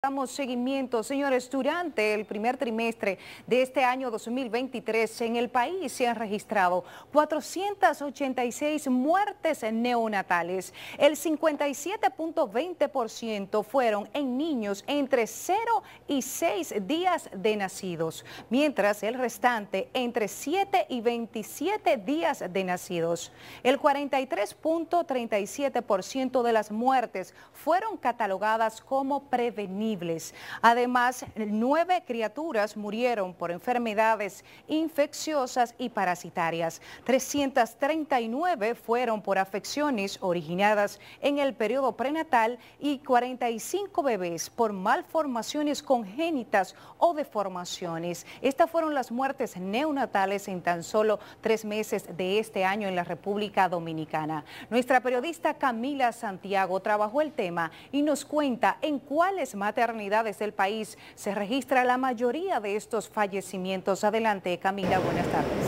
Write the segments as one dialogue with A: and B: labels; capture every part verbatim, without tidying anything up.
A: damos seguimiento. Señores, durante el primer trimestre de este año dos mil veintitrés en el país se han registrado cuatrocientas ochenta y seis muertes neonatales. El cincuenta y siete punto veinte por ciento fueron en niños entre cero y seis días de nacidos, mientras el restante entre siete y veintisiete días de nacidos. El cuarenta y tres punto treinta y siete por ciento de las muertes fueron catalogadas como prevenibles. Además, nueve criaturas murieron por enfermedades infecciosas y parasitarias. trescientas treinta y nueve fueron por afecciones originadas en el periodo prenatal y cuarenta y cinco bebés por malformaciones congénitas o deformaciones. Estas fueron las muertes neonatales en tan solo tres meses de este año en la República Dominicana. Nuestra periodista Camila Santiago trabajó el tema y nos cuenta en cuáles maternidades del país se registra la mayoría de estos fallecimientos. Adelante, Camila, buenas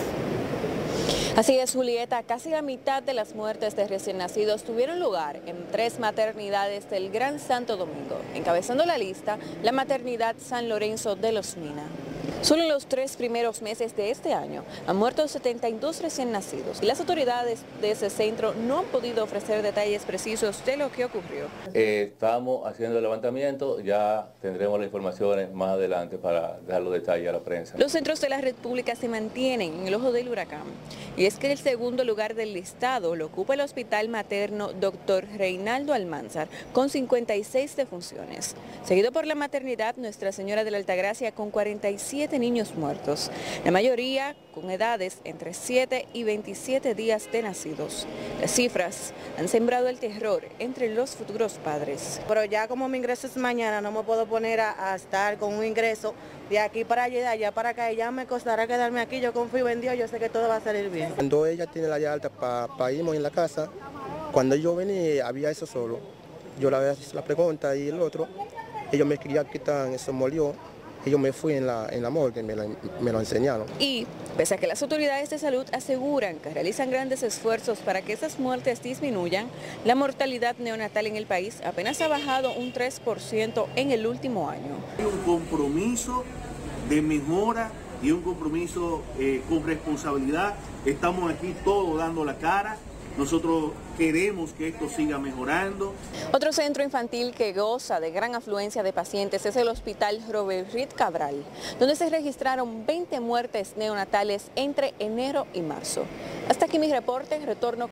A: tardes.
B: Así es, Julieta, casi la mitad de las muertes de recién nacidos tuvieron lugar en tres maternidades del Gran Santo Domingo, encabezando la lista la maternidad San Lorenzo de los Minas. Solo en los tres primeros meses de este año han muerto setenta y dos recién nacidos y las autoridades de ese centro no han podido ofrecer detalles precisos de lo que ocurrió.
C: Eh, estamos haciendo el levantamiento, ya tendremos las informaciones más adelante para dar los detalles a la prensa.
B: Los centros de la República se mantienen en el ojo del huracán y es que el segundo lugar del listado lo ocupa el Hospital Materno doctor Reinaldo Almanzar con cincuenta y seis defunciones, seguido por la maternidad Nuestra Señora de la Altagracia con cuarenta y siete niños muertos, la mayoría con edades entre siete y veintisiete días de nacidos. Las cifras han sembrado el terror entre los futuros padres.
D: Pero ya como mi ingreso es mañana, no me puedo poner a, a estar con un ingreso de aquí para allá, de allá para acá, y ya me costará quedarme aquí. Yo confío en Dios, yo sé que todo va a salir bien.
E: Cuando ella tiene la ya alta para pa irnos en la casa, cuando yo venía había eso solo. Yo la, la pregunta y el otro, ellos me querían quitar, eso molió. Y yo me fui en la, en la morgue, me lo, me lo enseñaron.
B: Y pese a que las autoridades de salud aseguran que realizan grandes esfuerzos para que esas muertes disminuyan, la mortalidad neonatal en el país apenas ha bajado un tres por ciento en el último año.
F: Hay un compromiso de mejora y un compromiso eh, con responsabilidad. Estamos aquí todos dando la cara. Nosotros queremos que esto siga mejorando.
B: Otro centro infantil que goza de gran afluencia de pacientes es el Hospital Robert Reed Cabral, donde se registraron veinte muertes neonatales entre enero y marzo. Hasta aquí mi reporte, retorno.